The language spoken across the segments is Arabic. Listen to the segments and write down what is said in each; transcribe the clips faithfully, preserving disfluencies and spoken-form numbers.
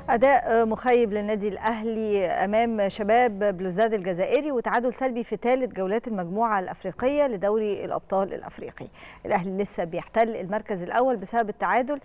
أداء مخيب للنادي الأهلي أمام شباب بلوزداد الجزائري وتعادل سلبي في ثالث جولات المجموعة الأفريقية لدوري الأبطال الأفريقي. الأهلي لسه بيحتل المركز الأول بسبب التعادل،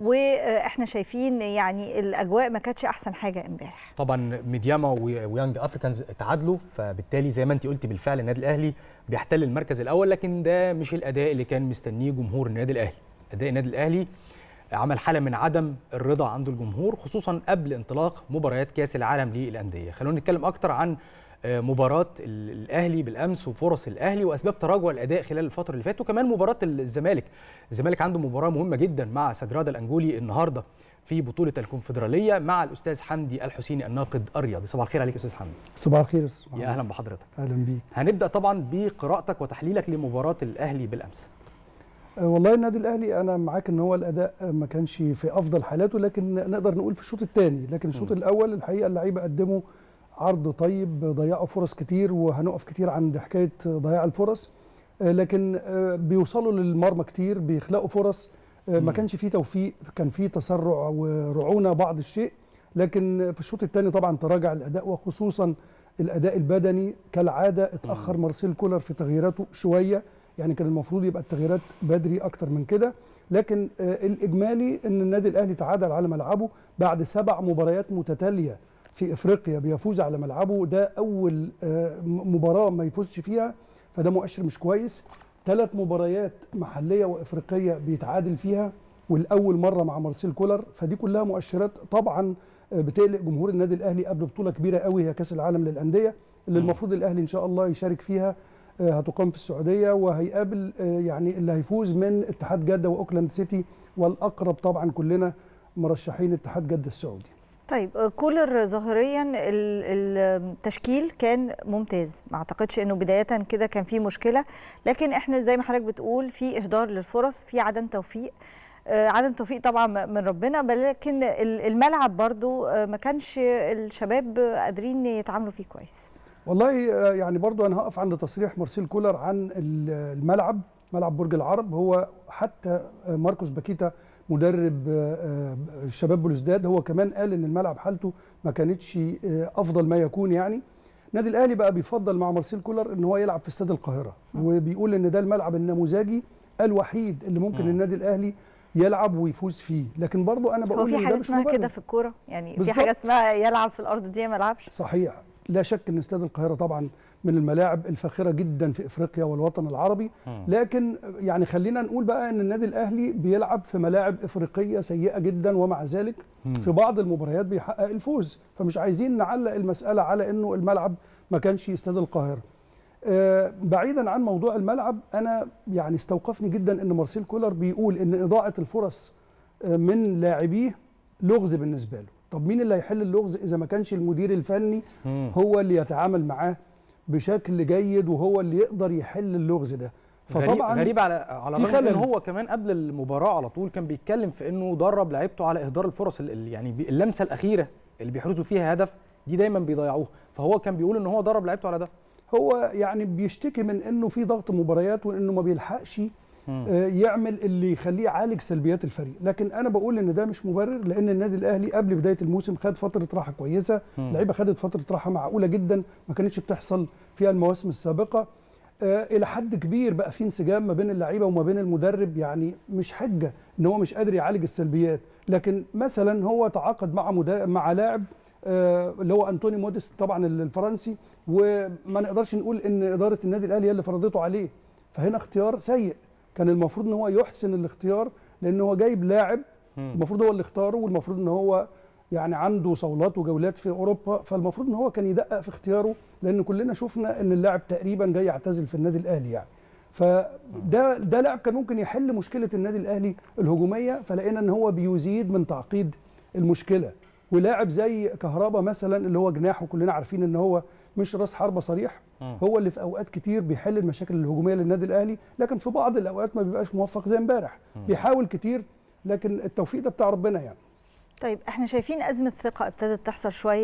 وإحنا شايفين يعني الأجواء ما كانتش أحسن حاجة امبارح. طبعا ميدياما ويانج أفريكانز تعادلوا، فبالتالي زي ما أنت قلتي بالفعل النادي الأهلي بيحتل المركز الأول، لكن ده مش الأداء اللي كان مستنيه جمهور النادي الأهلي. أداء النادي الأهلي عمل حالة من عدم الرضا عند الجمهور، خصوصا قبل انطلاق مباريات كأس العالم للأندية. خلونا نتكلم أكتر عن مباراة الأهلي بالأمس وفرص الأهلي وأسباب تراجع الأداء خلال الفترة اللي فاتت، وكمان مباراة الزمالك. الزمالك عنده مباراة مهمة جدا مع سجرادا الأنجولي النهاردة في بطولة الكونفدرالية مع الأستاذ حمدي الحسيني الناقد الرياضي. صباح الخير عليك أستاذ حمدي. صباح الخير. يا أهلا بحضرتك. أهلا بيك. هنبدأ طبعا بقراءتك وتحليلك لمباراة الأهلي بالأمس. والله النادي الاهلي انا معاك ان هو الاداء ما كانش في افضل حالاته، لكن نقدر نقول في الشوط الثاني، لكن الشوط الاول الحقيقه اللعيبه قدموا عرض طيب، ضيعوا فرص كتير وهنقف كتير عند حكايه ضياع الفرص، لكن بيوصلوا للمرمى كتير، بيخلقوا فرص، ما كانش فيه توفيق، كان فيه تسرع ورعونه بعض الشيء، لكن في الشوط الثاني طبعا تراجع الاداء وخصوصا الاداء البدني كالعاده. اتاخر مارسيل كولر في تغييراته شويه، يعني كان المفروض يبقى التغييرات بدري اكتر من كده، لكن آه الاجمالي ان النادي الاهلي تعادل على ملعبه بعد سبع مباريات متتاليه في افريقيا بيفوز على ملعبه. ده اول آه مباراه ما يفوزش فيها، فده مؤشر مش كويس. ثلاث مباريات محليه وافريقيه بيتعادل فيها، والاول مره مع مارسيل كولر، فدي كلها مؤشرات طبعا آه بتقلق جمهور النادي الاهلي قبل بطوله كبيره قوي هي كاس العالم للانديه اللي المفروض الاهلي ان شاء الله يشارك فيها، هتقام في السعوديه، وهيقابل يعني اللي هيفوز من اتحاد جده واوكلاند سيتي، والاقرب طبعا كلنا مرشحين اتحاد جده السعودي. طيب كولر ظاهريا التشكيل كان ممتاز، ما اعتقدش انه بدايه كده كان في مشكله، لكن احنا زي ما حضرتك بتقول في اهدار للفرص، في عدم توفيق، عدم توفيق طبعا من ربنا، لكن الملعب برضو ما كانش الشباب قادرين يتعاملوا فيه كويس. والله يعني برضو انا هقف عند تصريح مارسيل كولر عن الملعب، ملعب برج العرب. هو حتى ماركوس باكيتا مدرب شباب بلوزداد هو كمان قال ان الملعب حالته ما كانتش افضل ما يكون. يعني النادي الاهلي بقى بيفضل مع مارسيل كولر ان هو يلعب في استاد القاهره، وبيقول ان ده الملعب النموذجي الوحيد اللي ممكن النادي الاهلي يلعب ويفوز فيه. لكن برضو انا بقول هو في حاجه اسمها كده في الكوره، يعني بالزبط. في حاجه اسمها يلعب في الارض دي ما يلعبش. صحيح، لا شك ان استاد القاهره طبعا من الملاعب الفاخره جدا في افريقيا والوطن العربي، لكن يعني خلينا نقول بقى ان النادي الاهلي بيلعب في ملاعب افريقيه سيئه جدا، ومع ذلك في بعض المباريات بيحقق الفوز، فمش عايزين نعلق المساله على انه الملعب ما كانش استاد القاهره. آه بعيدا عن موضوع الملعب، انا يعني استوقفني جدا ان مارسيل كولر بيقول ان اضاعه الفرص آه من لاعبيه لغز بالنسبه له. طب مين اللي هيحل اللغز اذا ما كانش المدير الفني هو اللي يتعامل معاه بشكل جيد وهو اللي يقدر يحل اللغز ده؟ فطبعا غريب على على الرغم ان هو كمان قبل المباراه على طول كان بيتكلم في انه درب لعيبته على اهدار الفرص، اللي يعني اللمسه الاخيره اللي بيحرزوا فيها هدف دي دايما بيضيعوها، فهو كان بيقول ان هو درب لعيبته على ده. هو يعني بيشتكي من انه في ضغط مباريات وانه ما بيلحقش يعمل اللي يخليه يعالج سلبيات الفريق، لكن انا بقول ان ده مش مبرر، لان النادي الاهلي قبل بدايه الموسم خد فتره راحه كويسه، اللعيبه خدت فتره راحه معقوله جدا ما كانتش بتحصل فيها المواسم السابقه. آه الى حد كبير بقى في انسجام ما بين اللعيبه وما بين المدرب، يعني مش حجه ان هو مش قادر يعالج السلبيات، لكن مثلا هو تعاقد مع مع لاعب آه اللي هو انتوني موديست طبعا الفرنسي، وما نقدرش نقول ان اداره النادي الاهلي هي اللي فرضته عليه، فهنا اختيار سيء. كان المفروض ان هو يحسن الاختيار، لان هو جايب لاعب المفروض هو اللي اختاره، والمفروض ان هو يعني عنده صولات وجولات في اوروبا، فالمفروض ان هو كان يدقق في اختياره، لان كلنا شفنا ان اللاعب تقريبا جاي يعتزل في النادي الاهلي يعني. فده ده لاعب كان ممكن يحل مشكله النادي الاهلي الهجوميه، فلقينا ان هو بيزيد من تعقيد المشكله. ولاعب زي كهربا مثلا اللي هو جناح، وكلنا عارفين ان هو مش راس حربه صريح، هو اللي في اوقات كتير بيحل المشاكل الهجوميه للنادي الاهلي، لكن في بعض الاوقات ما بيبقاش موفق زي امبارح، بيحاول كتير لكن التوفيق ده بتاع ربنا يعني. طيب احنا شايفين ازمه ثقه ابتدت تحصل شويه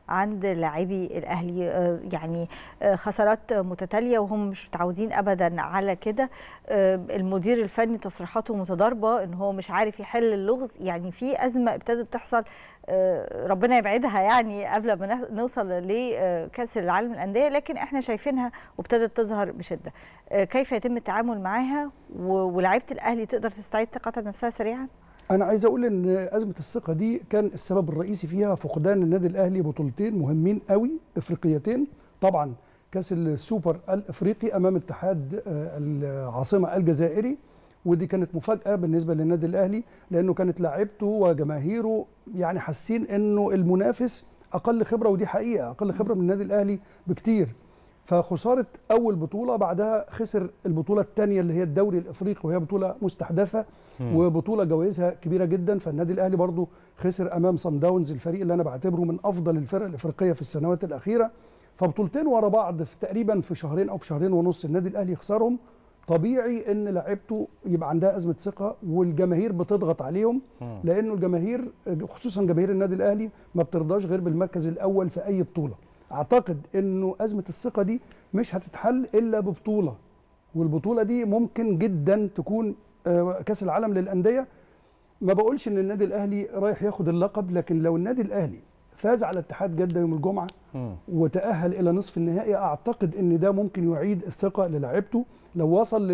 عند لاعبي الاهلي، يعني خسارات متتاليه وهم مش متعودين ابدا على كده. المدير الفني تصريحاته متضاربه ان هو مش عارف يحل اللغز، يعني في ازمه ابتدت تحصل ربنا يبعدها يعني قبل ما نوصل لكاس العالم للانديه، لكن احنا شايفينها وابتدت تظهر بشده. كيف يتم التعامل معاها ولاعيبه الاهلي تقدر تستعيد ثقتها بنفسها سريعا؟ أنا عايز أقول إن أزمة الثقة دي كان السبب الرئيسي فيها فقدان النادي الأهلي بطولتين مهمين قوي إفريقيتين، طبعا كأس السوبر الإفريقي أمام اتحاد العاصمة الجزائري، ودي كانت مفاجأة بالنسبة للنادي الأهلي لأنه كانت لاعيبته وجماهيره يعني حاسين إنه المنافس أقل خبرة، ودي حقيقة أقل خبرة من النادي الأهلي بكتير. فخسارة أول بطولة بعدها خسر البطولة الثانية اللي هي الدوري الإفريقي، وهي بطولة مستحدثة وبطولة جوائزها كبيرة جدا. فالنادي الأهلي برضو خسر أمام صن داونز، الفريق اللي أنا بعتبره من أفضل الفرق الإفريقية في السنوات الأخيرة. فبطولتين ورا بعض في تقريبا في شهرين أو في شهرين ونص النادي الأهلي يخسرهم. طبيعي ان لاعيبته يبقى عندها ازمه ثقه والجماهير بتضغط عليهم، لانه الجماهير خصوصا جماهير النادي الاهلي ما بترضاش غير بالمركز الاول في اي بطوله. اعتقد انه ازمه الثقه دي مش هتتحل الا ببطوله، والبطوله دي ممكن جدا تكون كاس العالم للانديه. ما بقولش ان النادي الاهلي رايح ياخد اللقب، لكن لو النادي الاهلي فاز على اتحاد جده يوم الجمعه وتاهل الى نصف النهائي، اعتقد ان ده ممكن يعيد الثقه للاعيبته. لو وصل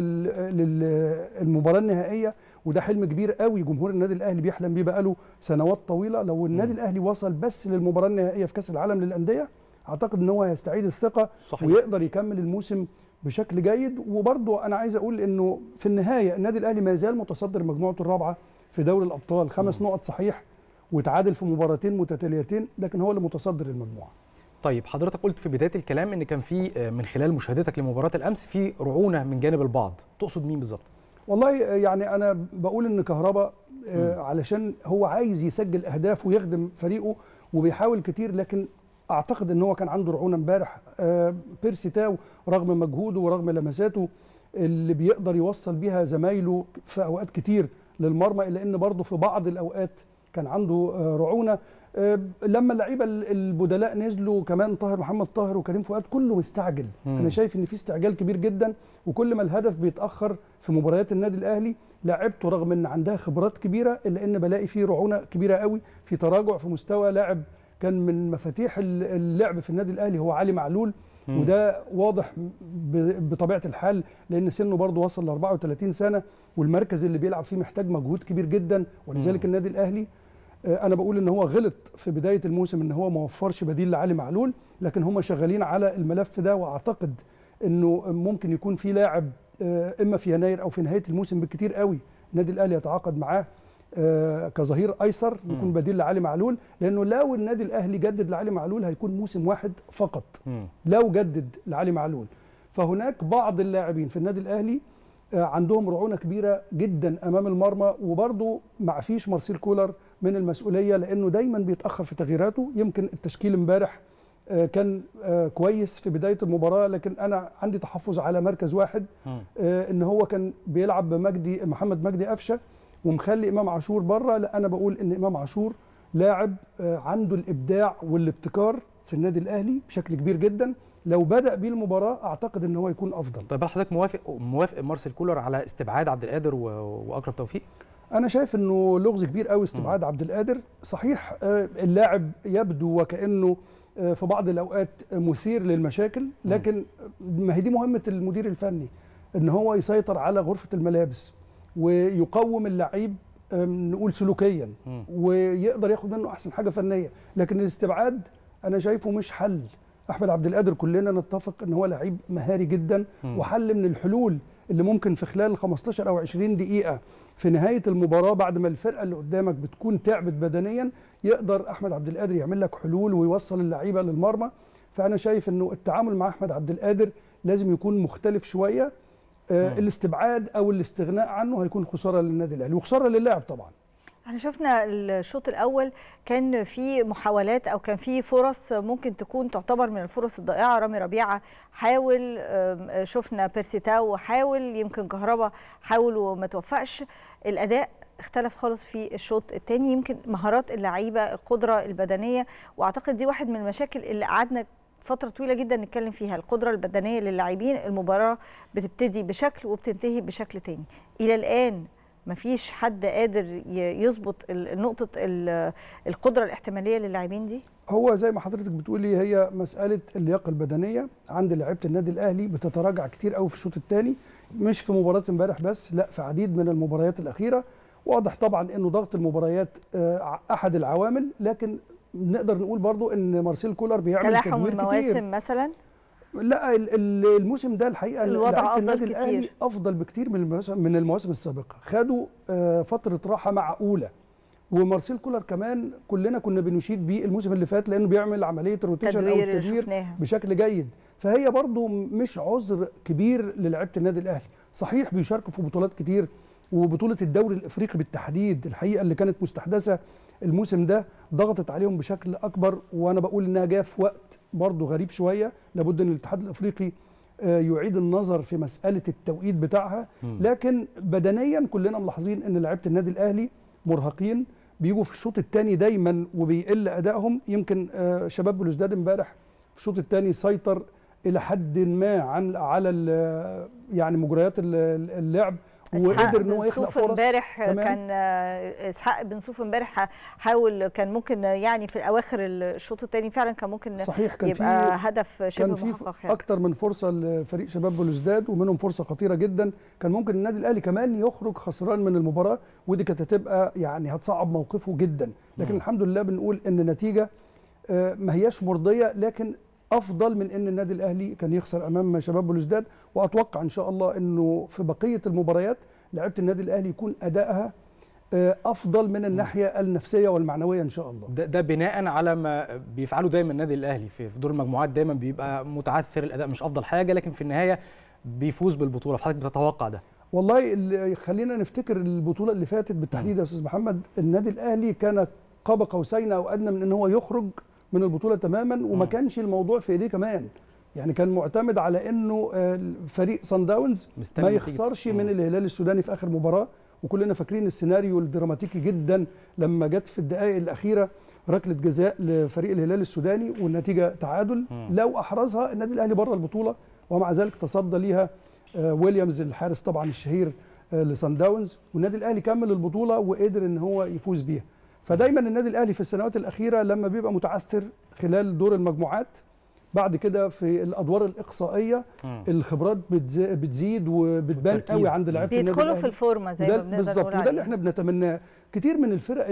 للمباراه النهائيه، وده حلم كبير قوي جمهور النادي الاهلي بيحلم بيه بقاله سنوات طويله، لو النادي الاهلي وصل بس للمباراه النهائيه في كاس العالم للانديه، اعتقد ان هو هيستعيد الثقه صحيح. ويقدر يكمل الموسم بشكل جيد. وبرضه انا عايز اقول انه في النهايه النادي الاهلي ما زال متصدر مجموعته الرابعه في دوري الابطال، خمس نقط صحيح وتعادل في مباراتين متتاليتين، لكن هو اللي متصدر المجموعه. طيب حضرتك قلت في بدايه الكلام ان كان في من خلال مشاهدتك لمباراه الامس في رعونه من جانب البعض، تقصد مين بالظبط؟ والله يعني انا بقول ان كهربا علشان هو عايز يسجل اهداف ويخدم فريقه وبيحاول كتير، لكن اعتقد ان هو كان عنده رعونه امبارح. بيرسي تاو رغم مجهوده ورغم لمساته اللي بيقدر يوصل بيها زمايله في اوقات كتير للمرمى، الا ان برضه في بعض الاوقات كان عنده رعونه. لما اللعيبه البدلاء نزلوا كمان طاهر محمد طاهر وكريم فؤاد كله مستعجل. مم. انا شايف ان في استعجال كبير جدا، وكل ما الهدف بيتاخر في مباريات النادي الاهلي لاعبته رغم ان عندها خبرات كبيره الا ان بلاقي فيه رعونه كبيره قوي، في تراجع في مستوى لاعب كان من مفاتيح اللعب في النادي الاهلي هو علي معلول. مم. وده واضح بطبيعه الحال لان سنه برضه وصل ل أربعة وثلاثين سنه، والمركز اللي بيلعب فيه محتاج مجهود كبير جدا، ولذلك النادي الاهلي أنا بقول إن هو غلط في بداية الموسم إن هو ما وفرش بديل لعلي معلول، لكن هم شغالين على الملف ده، وأعتقد إنه ممكن يكون في لاعب إما في يناير أو في نهاية الموسم بالكتير قوي النادي الأهلي يتعاقد معاه كظهير أيسر يكون بديل لعلي معلول، لأنه لو النادي الأهلي جدد لعلي معلول هيكون موسم واحد فقط لو جدد لعلي معلول. فهناك بعض اللاعبين في النادي الأهلي عندهم رعونه كبيره جدا امام المرمى، وبرضه ما فيش مارسيل كولر من المسؤوليه لانه دايما بيتاخر في تغييراته. يمكن التشكيل امبارح كان كويس في بدايه المباراه، لكن انا عندي تحفظ على مركز واحد، ان هو كان بيلعب بمجدي محمد مجدي قفشه ومخلي امام عاشور بره. لا انا بقول ان امام عاشور لاعب عنده الابداع والابتكار في النادي الاهلي بشكل كبير جدا، لو بدأ بيه المباراة أعتقد إن هو يكون أفضل. طيب حضرتك موافق موافق مارسيل كولر على استبعاد عبد القادر وأكرم توفيق؟ أنا شايف إنه لغز كبير قوي استبعاد م. عبد القادر. صحيح اللاعب يبدو وكأنه في بعض الأوقات مثير للمشاكل، لكن ما هي دي مهمة المدير الفني، إن هو يسيطر على غرفة الملابس ويقوم اللعيب نقول سلوكيا م. ويقدر ياخد منه أحسن حاجة فنية، لكن الاستبعاد أنا شايفه مش حل. احمد عبد القادر كلنا نتفق ان هو لعيب مهاري جدا م. وحل من الحلول اللي ممكن في خلال خمستاشر او عشرين دقيقه في نهايه المباراه بعد ما الفرقه اللي قدامك بتكون تعبت بدنيا، يقدر احمد عبد القادر يعمل لك حلول ويوصل اللعيبه للمرمى. فانا شايف انه التعامل مع احمد عبد القادر لازم يكون مختلف شويه. آه الاستبعاد او الاستغناء عنه هيكون خساره للنادي الاهلي وخساره للاعب طبعا. احنا شفنا الشوط الاول كان في محاولات او كان في فرص ممكن تكون تعتبر من الفرص الضائعه. رامي ربيعه حاول، شفنا بيرسي تاو حاول، يمكن كهربا حاول وما توفقش. الاداء اختلف خالص في الشوط الثاني. يمكن مهارات اللعيبه، القدره البدنيه، واعتقد دي واحد من المشاكل اللي قعدنا فتره طويله جدا نتكلم فيها، القدره البدنيه للاعبين. المباراه بتبتدي بشكل وبتنتهي بشكل تاني. الى الان مفيش حد قادر يظبط نقطه القدره الاحتماليه للاعبين دي. هو زي ما حضرتك بتقولي، هي مساله اللياقه البدنيه عند لعيبه النادي الاهلي بتتراجع كتير قوي في الشوط الثاني، مش في مباراه امبارح بس، لا في عديد من المباريات الاخيره. واضح طبعا انه ضغط المباريات احد العوامل، لكن نقدر نقول برضو ان مارسيل كولر بيعمل تلاحم تدوير المواسم كتير مثلا. لا الموسم ده الحقيقه الوضع افضل النادي كتير، الاهلي افضل بكتير من المواسم من المواسم السابقه. خدوا فتره راحه معقوله، ومارسيل كولر كمان كلنا كنا بنشيد بيه الموسم اللي فات لانه بيعمل عمليه روتيشن او التدوير بشكل جيد. فهي برضو مش عذر كبير للاعيبه النادي الاهلي. صحيح بيشاركوا في بطولات كتير، وبطوله الدوري الافريقي بالتحديد الحقيقه اللي كانت مستحدثه الموسم ده ضغطت عليهم بشكل اكبر، وانا بقول انها جايه في وقت برضو غريب شويه. لابد ان الاتحاد الافريقي يعيد النظر في مساله التوقيت بتاعها. لكن بدنيا كلنا ملاحظين ان لعيبه النادي الاهلي مرهقين، بيجوا في الشوط الثاني دايما وبيقل ادائهم. يمكن شباب بلوزداد امبارح في الشوط الثاني سيطر الى حد ما عن على يعني مجريات اللعب، وقدر ان هو يخلق فرص. امبارح كان اسحاق بن صوف امبارح حاول، كان ممكن يعني في اواخر الشوط الثاني فعلا كان ممكن صحيح كان يبقى هدف شبه كان محقق. يعني اكتر من فرصه لفريق شباب بلوزداد، ومنهم فرصه خطيره جدا. كان ممكن النادي الاهلي كمان يخرج خسران من المباراه، ودي كانت هتبقى يعني هتصعب موقفه جدا. لكن م. الحمد لله بنقول ان النتيجه ما هياش مرضيه، لكن افضل من ان النادي الاهلي كان يخسر امام شباب بلوزداد. واتوقع ان شاء الله انه في بقيه المباريات لعيبه النادي الاهلي يكون ادائها افضل من الناحيه النفسيه والمعنويه ان شاء الله. ده, ده بناء على ما بيفعله دايما النادي الاهلي في دور المجموعات، دايما بيبقى متعثر، الاداء مش افضل حاجه، لكن في النهايه بيفوز بالبطوله. فحضرتك بتتوقع ده؟ والله خلينا نفتكر البطوله اللي فاتت بالتحديد يا استاذ محمد. النادي الاهلي كان قاب قوسين او ادنى من ان هو يخرج من البطوله تماما، وما كانش الموضوع في ايديه كمان. يعني كان معتمد على انه فريق صن داونز ما يخسرش من الهلال السوداني في اخر مباراه. وكلنا فاكرين السيناريو الدراماتيكي جدا لما جت في الدقائق الاخيره ركله جزاء لفريق الهلال السوداني والنتيجه تعادل. لو احرزها النادي الاهلي بره البطوله، ومع ذلك تصدى ليها ويليامز الحارس طبعا الشهير لصن داونز، والنادي الاهلي كمل البطوله وقدر ان هو يفوز بيها. فدايما النادي الاهلي في السنوات الاخيره لما بيبقى متعثر خلال دور المجموعات، بعد كده في الادوار الاقصائيه م. الخبرات بتزيد وبتبان قوي عند لعيبه النادي بيدخلوا في الفورمه زي ما بنقدر نقول. بالظبط، وده اللي احنا بنتمناه. كتير من الفرق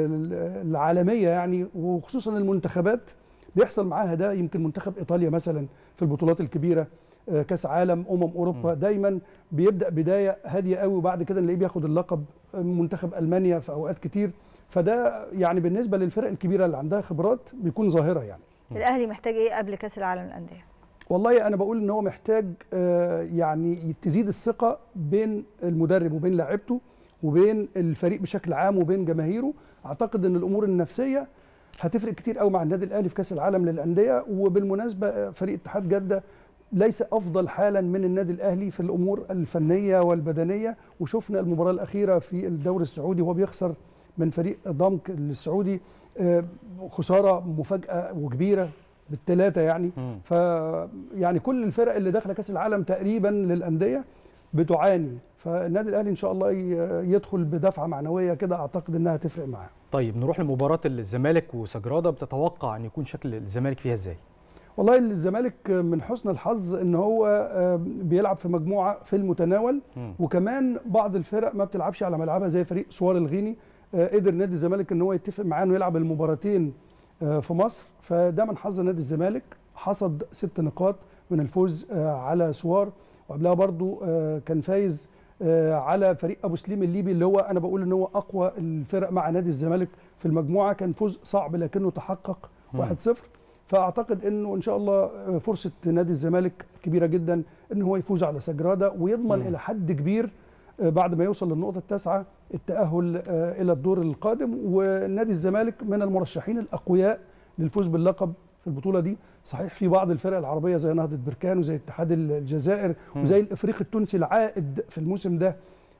العالميه يعني، وخصوصا المنتخبات بيحصل معاها ده. يمكن منتخب ايطاليا مثلا في البطولات الكبيره، كاس عالم، امم اوروبا، م. دايما بيبدا بدايه هاديه قوي وبعد كده نلاقيه بياخد اللقب. منتخب المانيا في اوقات كتير. فده يعني بالنسبه للفرق الكبيره اللي عندها خبرات بيكون ظاهره يعني. الاهلي محتاج ايه قبل كاس العالم للانديه؟ والله انا بقول ان هو محتاج يعني تزيد الثقه بين المدرب وبين لاعيبته وبين الفريق بشكل عام وبين جماهيره. اعتقد ان الامور النفسيه هتفرق كتير قوي مع النادي الاهلي في كاس العالم للانديه. وبالمناسبه فريق اتحاد جده ليس افضل حالا من النادي الاهلي في الامور الفنيه والبدنيه، وشفنا المباراه الاخيره في الدوري السعودي وهو بيخسر من فريق ضمك السعودي خساره مفاجاه وكبيره بالثلاثه يعني. ف يعني كل الفرق اللي داخله كاس العالم تقريبا للانديه بتعاني، فالنادي الاهلي ان شاء الله يدخل بدفعه معنويه كده، اعتقد انها تفرق معاه. طيب نروح لمباراه الزمالك وسجراده، بتتوقع ان يكون شكل الزمالك فيها ازاي؟ والله الزمالك من حسن الحظ ان هو بيلعب في مجموعه في المتناول، م. وكمان بعض الفرق ما بتلعبش على ملعبها زي فريق سوار الغيني. قدر نادي الزمالك ان هو يتفق معاه انه يلعب المباراتين في مصر، فده من حظ نادي الزمالك. حصد ست نقاط من الفوز على سوار، وقبلها برضو كان فايز على فريق ابو سليم الليبي اللي هو انا بقول ان هو اقوى الفرق مع نادي الزمالك في المجموعه. كان فوز صعب لكنه تحقق واحد صفر. فاعتقد انه ان شاء الله فرصه نادي الزمالك كبيره جدا ان هو يفوز على سجراده ويضمن م. الى حد كبير بعد ما يوصل للنقطه التاسعه التاهل الى الدور القادم. ونادي الزمالك من المرشحين الاقوياء للفوز باللقب في البطوله دي. صحيح في بعض الفرق العربيه زي نهضه بركان وزي اتحاد الجزائر م. وزي الافريقي التونسي العائد في الموسم ده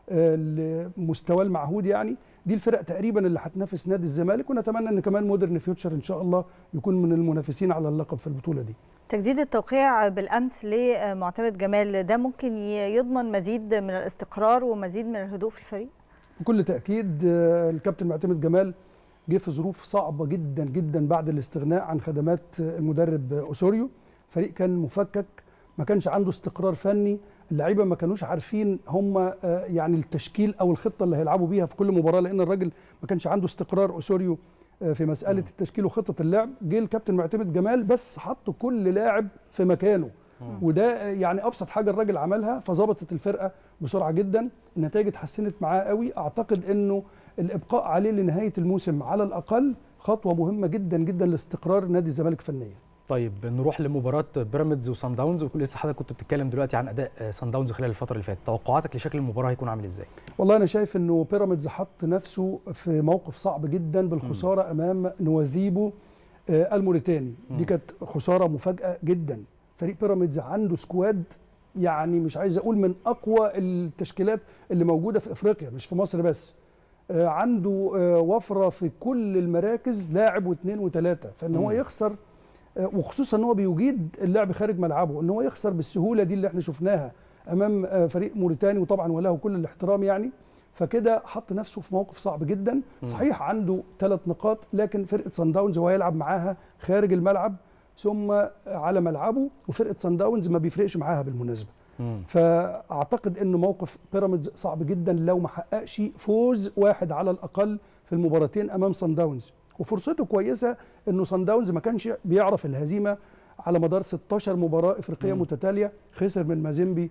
لمستواه المعهود يعني. دي الفرق تقريبا اللي هتنافس نادي الزمالك، ونتمنى ان كمان مودرن فيوتشر ان شاء الله يكون من المنافسين على اللقب في البطوله دي. تجديد التوقيع بالامس لمعتمد جمال ده ممكن يضمن مزيد من الاستقرار ومزيد من الهدوء في الفريق؟ بكل تاكيد. الكابتن معتمد جمال جه في ظروف صعبه جدا جدا بعد الاستغناء عن خدمات المدرب اوسوريو. فريق كان مفكك، ما كانش عنده استقرار فني، اللعيبه ما كانوش عارفين هم يعني التشكيل او الخطه اللي هيلعبوا بيها في كل مباراه، لان الراجل ما كانش عنده استقرار اوسوريو في مساله التشكيل وخطه اللعب. جه الكابتن معتمد جمال بس حط كل لاعب في مكانه، وده يعني ابسط حاجه الراجل عملها، فظبطت الفرقه بسرعه جدا. النتائج اتحسنت معاه قوي. اعتقد انه الابقاء عليه لنهايه الموسم على الاقل خطوه مهمه جدا جدا لاستقرار نادي الزمالك فنيا. طيب نروح لمباراه بيراميدز وصن داونز، وكل لسه حضرتك كنت بتتكلم دلوقتي عن اداء صن داونز خلال الفتره اللي فاتت، توقعاتك لشكل المباراه هيكون عامل ازاي؟ والله انا شايف انه بيراميدز حط نفسه في موقف صعب جدا بالخساره م. امام نواذيبو الموريتاني. م. دي كانت خساره مفاجاه جدا. فريق بيراميدز عنده سكواد يعني مش عايز اقول من اقوى التشكيلات اللي موجوده في افريقيا، مش في مصر بس. عنده وفره في كل المراكز، لاعب واثنين وثلاثه، فان هو يخسر، وخصوصا ان هو بيجيد اللعب خارج ملعبه، ان هو يخسر بالسهوله دي اللي احنا شفناها امام فريق موريتاني، وطبعا وله كل الاحترام يعني. فكده حط نفسه في موقف صعب جدا. صحيح عنده ثلاث نقاط، لكن فرقه صن داونز هو هيلعب معاها خارج الملعب ثم على ملعبه، وفرقه صن داونز ما بيفرقش معاها بالمناسبه. مم. فاعتقد انه موقف بيراميدز صعب جدا لو ما حققش فوز واحد على الاقل في المباراتين امام صن داونز. وفرصته كويسه انه صن داونز ما كانش بيعرف الهزيمه على مدار ستاشر مباراه افريقيه مم. متتاليه، خسر من مازيمبي.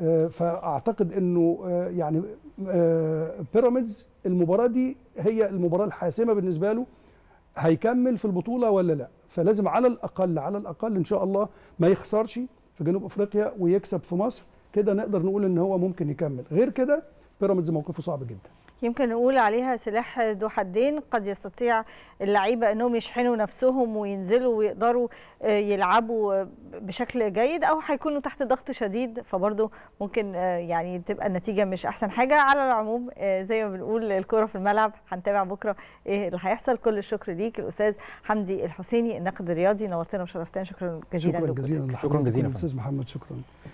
فاعتقد انه يعني بيراميدز المباراه دي هي المباراه الحاسمه بالنسبه له، هيكمل في البطوله ولا لا. فلازم على الاقل على الاقل ان شاء الله ما يخسرش في جنوب افريقيا ويكسب في مصر، كده نقدر نقول ان هو ممكن يكمل. غير كده بيراميدز موقفه صعب جدا. يمكن نقول عليها سلاح ذو حدين، قد يستطيع اللعيبه انهم يشحنوا نفسهم وينزلوا ويقدروا يلعبوا بشكل جيد، او هيكونوا تحت ضغط شديد فبرضه ممكن يعني تبقى النتيجه مش احسن حاجه. على العموم زي ما بنقول الكره في الملعب، هنتابع بكره ايه اللي هيحصل. كل الشكر ليك الاستاذ حمدي الحسيني الناقد الرياضي، نورتنا وشرفتنا. شكرا جزيلا. شكرا جزيلا. شكرا جزيلا استاذ محمد. شكرا.